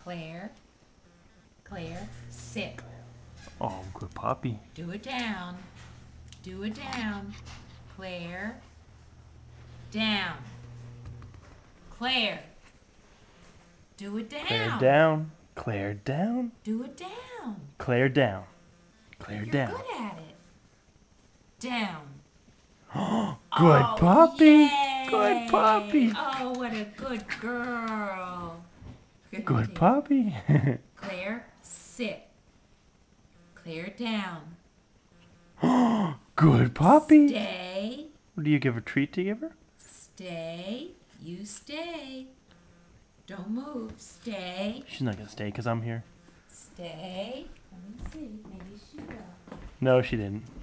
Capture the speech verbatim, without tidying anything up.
Claire. Claire, sit. Oh, good puppy. Do it down. Do it down. Claire. Down. Claire. Do it down. Claire down. Claire down. Do it down. Claire down. Claire You're down. good at it. Down. Good Oh, puppy. yay. Good puppy. Oh, what a good girl. Good puppy. Claire, sit. Claire, down. Good puppy. Stay. Do you give a treat to give her? Stay. You stay. Don't move. Stay. She's not gonna stay because I'm here. Stay. Let me see. Maybe she will. No, she didn't.